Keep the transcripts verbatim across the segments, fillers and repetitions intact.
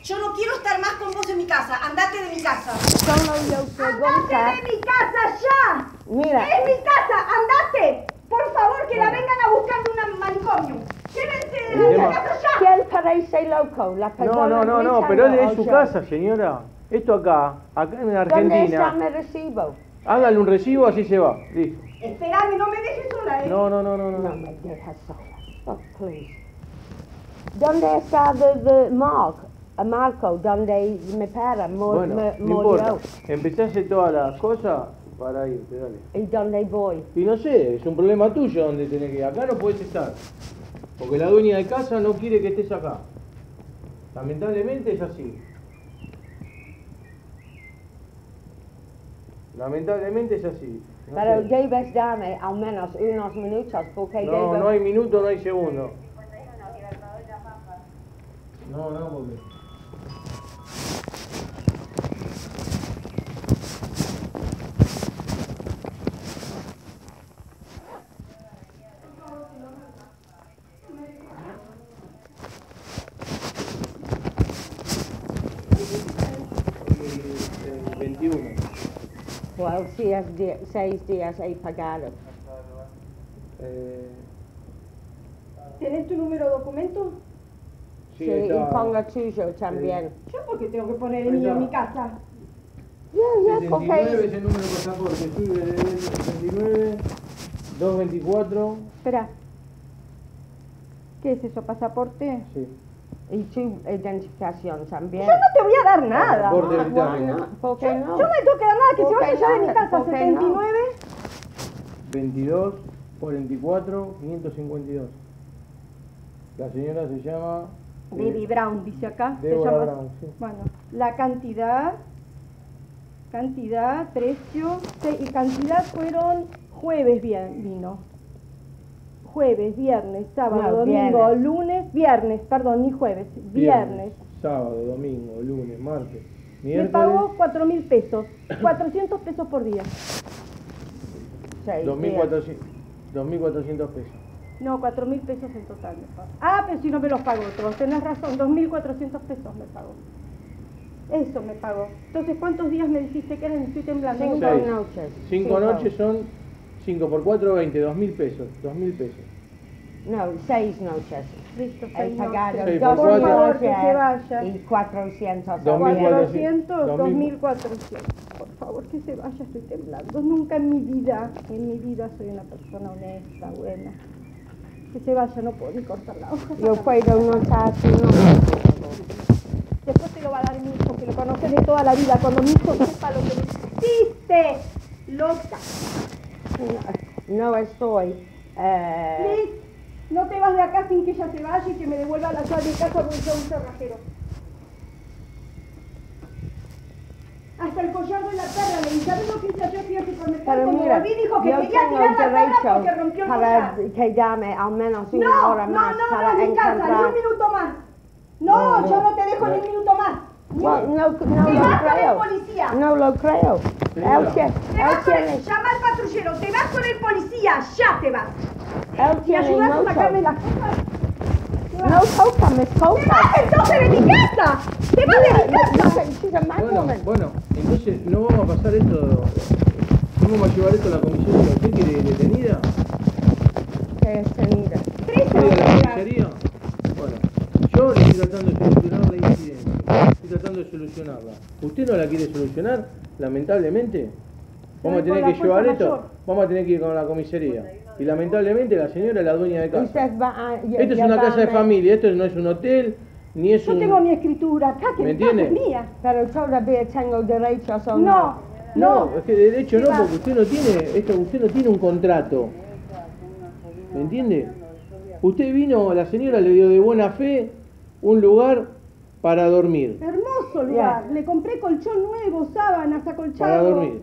Yo no quiero estar más con vos en mi casa. Andate de mi casa. Solo yo pregunta. ¡Andate de mi casa ya! Mira. ¡Es mi casa! ¡Andate! Por favor, que la vengan a buscar de un manicomio. ¡Llévense de la casa ya! ¿Quién parece loco? La No, no, no, no, pero es su casa, señora. Esto acá, acá en Argentina. ¿Dónde está mi recibo? Hágale un recibo, así se va. Listo. Esperame, no me dejes sola, ¿eh? No, no, no, no. No No, me dejas sola. Oh, please. ¿Dónde está de, de Mark? A Marco, donde mi padre mor, bueno, me, no murió. importa. Empecé a hacer todas las cosas para irte, dale. ¿Y dónde voy? Y no sé, es un problema tuyo donde tenés que ir. Acá no podés estar. Porque la dueña de casa no quiere que estés acá. Lamentablemente es así. Lamentablemente es así. No Pero sé. debes darme al menos unos minutos porque No, debo... no hay minuto, no hay segundo. No, no, porque... veintiuno. Well, seis, di seis días he pagado. Eh, ¿Tenés tu número de documento? sí, Sí, está- y pongo tuyo también. ¿Yo por qué tengo que poner el mío en mi casa? Ya, ya, setenta y nueve porque... es el número de pasaporte. Sube de setenta y nueve, doscientos veinticuatro. Espera. ¿Qué es eso? ¿Pasaporte? Sí. Y tu identificación también. Yo no te voy a dar nada. Pasaporte Ah, británico. bueno, ¿por qué no? Yo no le tengo que dar nada, que se ¿Por vaya qué ya de no? mi casa. ¿Por qué setenta y no? nueve. veintidós, cuarenta y cuatro, quinientos cincuenta y dos. La señora se llama... eh, Debbie Brown, dice acá. Se Débora llama- Brown, sí. Bueno, la cantidad, cantidad, precio, se- y cantidad fueron jueves bien, vino. Jueves, viernes, sábado, No, domingo, viernes. lunes, viernes, perdón, ni jueves, viernes. Sábado, domingo, lunes, martes, Me miércoles. pagó cuatro mil pesos, cuatrocientos pesos por día. Seis dos mil días. cuatrocientos dos mil cuatrocientos pesos. No, cuatro mil pesos en total me pagó. Ah, pero si no me los pagó todos, tenés razón, dos mil cuatrocientos pesos me pagó. Eso me pagó. Entonces, ¿cuántos días me dijiste que eran? Estoy temblando. Cinco Nunca- Seis. noches. Cinco noches son cinco por cuatro, veinte, dos mil pesos. Dos mil pesos. No, seis noches. Listo, He seis pagado noches. Seis dos por mil cuatro. Por favor, que se noches vaya. y cuatrocientos. Dos mil cuatrocientos, dos dos mil. mil cuatrocientos. Por favor, que se vaya, estoy temblando. Nunca en mi vida, en mi vida soy una persona honesta, buena. Que se vaya, no puedo ni cortar la hoja. Yo puedo notar su nombre. Después te lo va a dar mi hijo, que lo conoce de toda la vida. Cuando mi hijo sepa lo que me hiciste, loca. No estoy... eh, Please, no te vas de acá sin que ella se vaya y que me devuelva la llave de casa porque soy un cerrajero. Hasta el collar de la perra le dije, ¿sabes lo que hice? Yo fui al supermercado, Pero cuando mira, volví dijo que yo quería tengo tirar la perra derecho porque rompió el para collar. quedarme al menos una No, hora no, más no, para no, en mi casa, ni encontrar... un minuto más. No, No, no. yo no te dejo No. ni un minuto más. Ni Well, un- no, no Te lo vas con el creo. policía. No lo creo. Señora. Él, tiene- Te él vas con el, tiene, llama al patrullero, te vas con el policía, ya te vas. él ¿Me tiene ayudas a mucho. sacarme las cosas? No toca mis ¡Te cosas. vas entonces de mi casa! ¡Te vas de mi casa! Listen, she's a mad Bueno, woman. bueno, entonces no vamos a pasar esto. ¿No vamos a llevar esto a la comisión? ¿Usted quiere detenida? Que es tenida. Tres ¿Quiere la horas. comisaría? Bueno, yo le estoy tratando de solucionar la incidencia. Estoy tratando de solucionarla. ¿Usted no la quiere solucionar? Lamentablemente. Vamos a Con tener la que llevar fuerza esto. mayor. Vamos a tener que ir con la comisaría. Y lamentablemente la señora es la dueña de casa. Usted va a lle- Esto es una casa de llevarme- familia, esto no es un hotel, ni es Yo un... tengo mi escritura acá, que ¿Me mi casa es entiende? mía. Pero todavía tengo derechos o No, no. no. No, es que de hecho no, ¿Qué va? porque usted no tiene, esto, usted no tiene un contrato. ¿Me entiende? Usted vino, la señora le dio de buena fe un lugar para dormir. Hermoso lugar. Le compré colchón nuevo, sábanas, acolchado. Para dormir.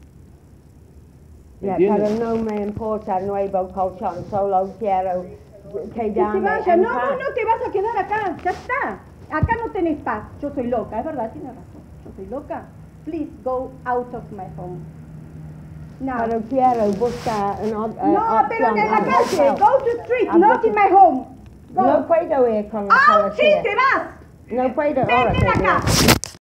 ¿Me Ya, entiende? pero no me importa nuevo colchón, solo quiero Que se quedarme vaya. en No, paz. no, no te vas a quedar acá. Ya está. Acá no tenés paz. Yo soy loca, es verdad, tiene razón. Yo soy loca. Please go out of my home. No. Pero quiero buscar una uh, No, pero en la calle. Go to street, Ah, not porque- in my home. Go. No puedo ir con la Out, sí, policía. te vas. No, espera, ahora Vete de te acá. digo.